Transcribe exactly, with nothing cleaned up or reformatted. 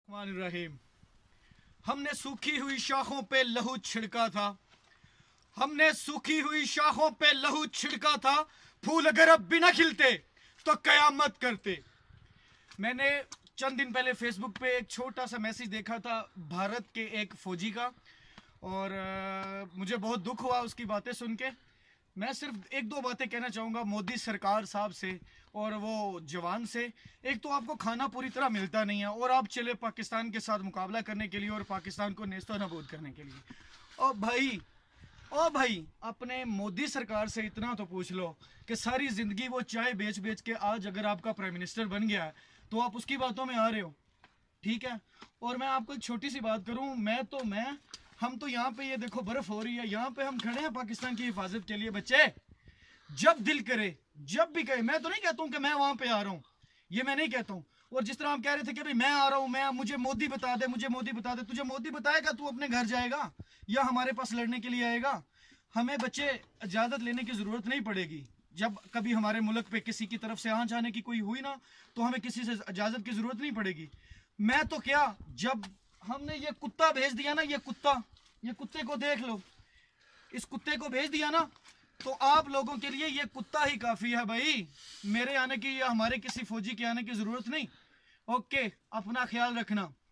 रहीम। हमने सूखी हुई शाखों पे लहू छिड़का था, हमने सूखी हुई शाखों पे लहू छिड़का था, फूल अगर अब भी ना खिलते तो कयामत करते। मैंने चंद दिन पहले फेसबुक पे एक छोटा सा मैसेज देखा था भारत के एक फौजी का, और आ, मुझे बहुत दुख हुआ उसकी बातें सुन के। मैं सिर्फ एक दो बातें कहना चाहूँगा मोदी सरकार साहब से और वो जवान से। एक तो आपको खाना पूरी तरह मिलता नहीं है और आप चले पाकिस्तान के साथ मुकाबला करने के लिए और पाकिस्तान को नेस्तो नाबूद करने के लिए। और भाई ओ भाई अपने मोदी सरकार से इतना तो पूछ लो कि सारी ज़िंदगी वो चाय बेच बेच के आज अगर आपका प्राइम मिनिस्टर बन गया है तो आप उसकी बातों में आ रहे हो, ठीक है। और मैं आपको एक छोटी सी बात करूं, मैं तो मैं हम तो यहाँ पे ये देखो बर्फ हो रही है, यहाँ पे हम खड़े हैं पाकिस्तान की हिफाजत के लिए। बच्चे जब दिल करे जब भी कहे, मैं तो नहीं कहता हूँ कि मैं वहां पे आ रहा हूँ, ये मैं नहीं कहता हूँ। और जिस तरह हम कह रहे थे कि भाई मैं आ रहा हूँ, मैं मुझे मोदी बता दे, मुझे मोदी बता दे, तुझे मोदी बताएगा तू अपने घर जाएगा या हमारे पास लड़ने के लिए आएगा? हमें बच्चे इजाजत लेने की जरूरत नहीं पड़ेगी। जब कभी हमारे मुल्क पे किसी की तरफ से आँच आने की कोई हुई ना तो हमें किसी से इजाजत की जरूरत नहीं पड़ेगी। मैं तो क्या, जब हमने ये कुत्ता भेज दिया ना, ये कुत्ता, ये कुत्ते को देख लो, इस कुत्ते को भेज दिया ना तो आप लोगों के लिए ये कुत्ता ही काफी है भाई। मेरे आने की या हमारे किसी फौजी के आने की जरूरत नहीं। ओके, अपना ख्याल रखना।